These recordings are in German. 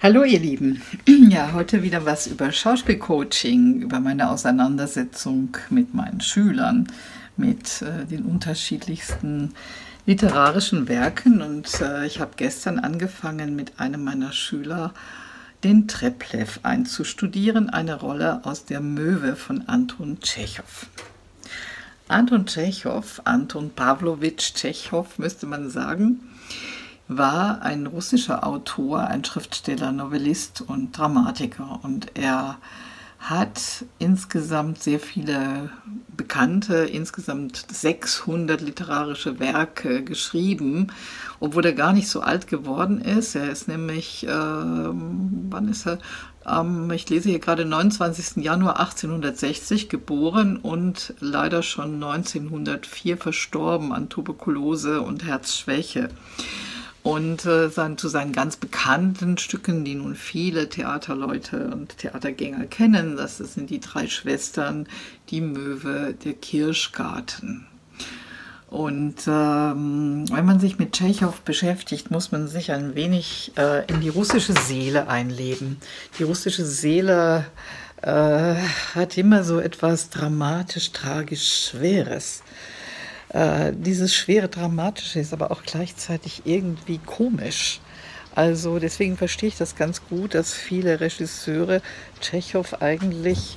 Hallo ihr Lieben. Ja, heute wieder was über Schauspielcoaching, über meine Auseinandersetzung mit meinen Schülern, mit den unterschiedlichsten literarischen Werken. Und ich habe gestern angefangen, mit einem meiner Schüler den Treplew einzustudieren, eine Rolle aus der Möwe von Anton Tschechow. Anton Tschechow, Anton Pawlowitsch Tschechow müsste man sagen, war ein russischer Autor, ein Schriftsteller, Novellist und Dramatiker. Und er hat insgesamt sehr viele bekannte, insgesamt 600 literarische Werke geschrieben, obwohl er gar nicht so alt geworden ist. Er ist nämlich, wann ist er? Ich lese hier gerade 29. Januar 1860 geboren und leider schon 1904 verstorben an Tuberkulose und Herzschwäche. Und zu seinen ganz bekannten Stücken, die nun viele Theaterleute und Theatergänger kennen, das sind die drei Schwestern, die Möwe, der Kirschgarten. Und wenn man sich mit Tschechow beschäftigt, muss man sich ein wenig in die russische Seele einleben. Die russische Seele hat immer so etwas dramatisch, tragisch Schweres. Dieses schwere Dramatische ist aber auch gleichzeitig irgendwie komisch. Also deswegen verstehe ich das ganz gut, dass viele Regisseure Tschechow eigentlich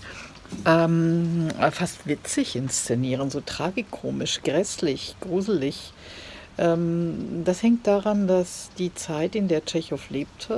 fast witzig inszenieren, so tragikomisch, grässlich, gruselig. Das hängt daran, dass die Zeit, in der Tschechow lebte,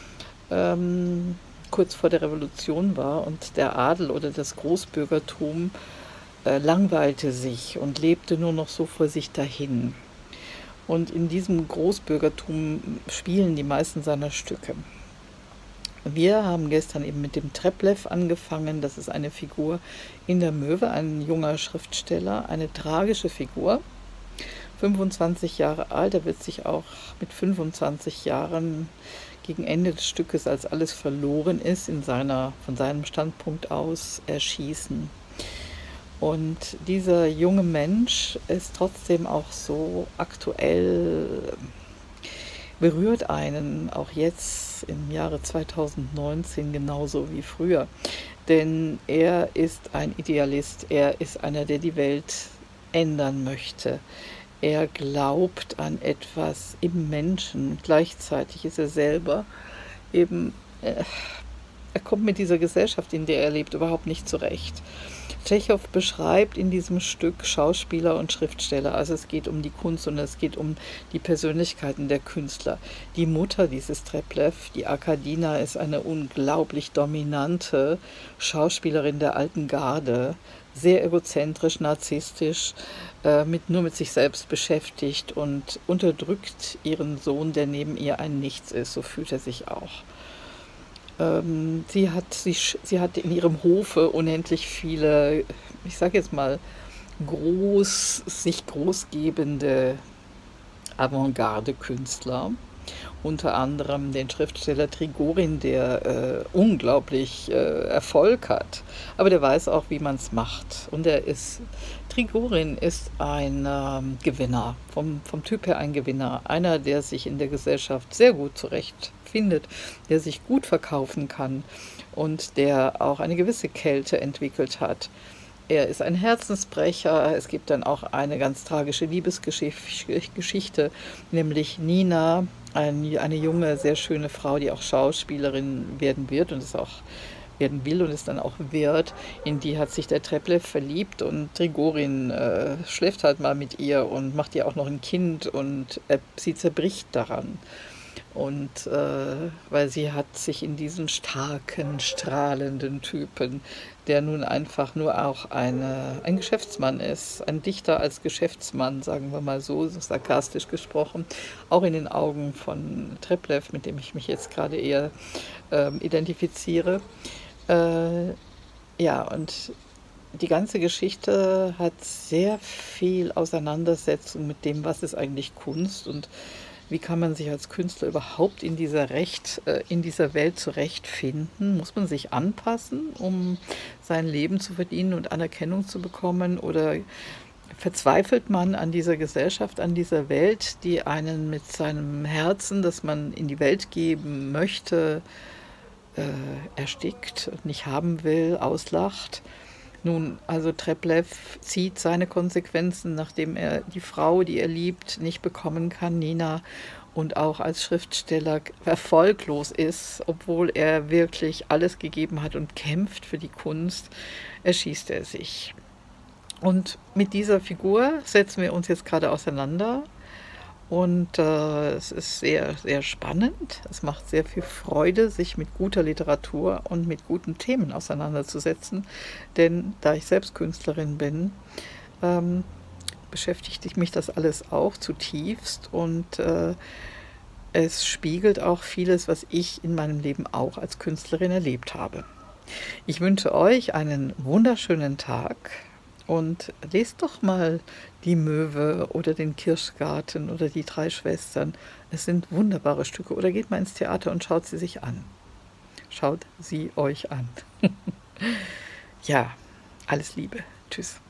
kurz vor der Revolution war und der Adel oder das Großbürgertum langweilte sich und lebte nur noch so vor sich dahin. Und in diesem Großbürgertum spielen die meisten seiner Stücke. Wir haben gestern eben mit dem Treplew angefangen. Das ist eine Figur in der Möwe, ein junger Schriftsteller, eine tragische Figur. 25 Jahre alt, er wird sich auch mit 25 Jahren gegen Ende des Stückes, als alles verloren ist, von seinem Standpunkt aus erschießen. Und dieser junge Mensch ist trotzdem auch so aktuell, berührt einen auch jetzt im Jahre 2019 genauso wie früher. Denn er ist ein Idealist, er ist einer, der die Welt ändern möchte. Er glaubt an etwas im Menschen. Gleichzeitig ist er selber eben, er kommt mit dieser Gesellschaft, in der er lebt, überhaupt nicht zurecht. Tschechow beschreibt in diesem Stück Schauspieler und Schriftsteller. Also es geht um die Kunst und es geht um die Persönlichkeiten der Künstler. Die Mutter dieses Treplew, die Arkadina, ist eine unglaublich dominante Schauspielerin der alten Garde, sehr egozentrisch, narzisstisch, nur mit sich selbst beschäftigt und unterdrückt ihren Sohn, der neben ihr ein Nichts ist. So fühlt er sich auch. Sie hat in ihrem Hofe unendlich viele, ich sage jetzt mal, sich großgebende Avantgarde-Künstler. Unter anderem den Schriftsteller Trigorin, der unglaublich Erfolg hat. Aber der weiß auch, wie man es macht. Und Trigorin ist ein Gewinner, vom Typ her ein Gewinner. Einer, der sich in der Gesellschaft sehr gut zurechtfindet, der sich gut verkaufen kann und der auch eine gewisse Kälte entwickelt hat. Er ist ein Herzensbrecher. Es gibt dann auch eine ganz tragische Liebesgeschichte, nämlich Nina, eine junge, sehr schöne Frau, die auch Schauspielerin werden wird und es auch werden will und es dann auch wird. In die hat sich der Treplew verliebt und Trigorin schläft halt mal mit ihr und macht ihr auch noch ein Kind und sie zerbricht daran. Und weil sie hat sich in diesen starken, strahlenden Typen, der nun einfach nur auch ein Geschäftsmann ist, ein Dichter als Geschäftsmann, sagen wir mal so sarkastisch gesprochen, auch in den Augen von Treplew, mit dem ich mich jetzt gerade eher identifiziere. Ja, und die ganze Geschichte hat sehr viel Auseinandersetzung mit dem, was ist eigentlich Kunst und wie kann man sich als Künstler überhaupt in dieser Welt zurechtfinden? Muss man sich anpassen, um sein Leben zu verdienen und Anerkennung zu bekommen? Oder verzweifelt man an dieser Gesellschaft, an dieser Welt, die einen mit seinem Herzen, das man in die Welt geben möchte, erstickt und nicht haben will, auslacht. Nun, also Treplev zieht seine Konsequenzen, nachdem er die Frau, die er liebt, nicht bekommen kann, Nina, und auch als Schriftsteller erfolglos ist, obwohl er wirklich alles gegeben hat und kämpft für die Kunst, erschießt er sich. Und mit dieser Figur setzen wir uns jetzt gerade auseinander. Und es ist sehr, sehr spannend. Es macht sehr viel Freude, sich mit guter Literatur und mit guten Themen auseinanderzusetzen. Denn da ich selbst Künstlerin bin, beschäftigt mich das alles auch zutiefst. Und es spiegelt auch vieles, was ich in meinem Leben auch als Künstlerin erlebt habe. Ich wünsche euch einen wunderschönen Tag. Und lest doch mal Die Möwe oder den Kirschgarten oder Die drei Schwestern. Es sind wunderbare Stücke. Oder geht mal ins Theater und schaut sie sich an. Schaut sie euch an. Ja, alles Liebe. Tschüss.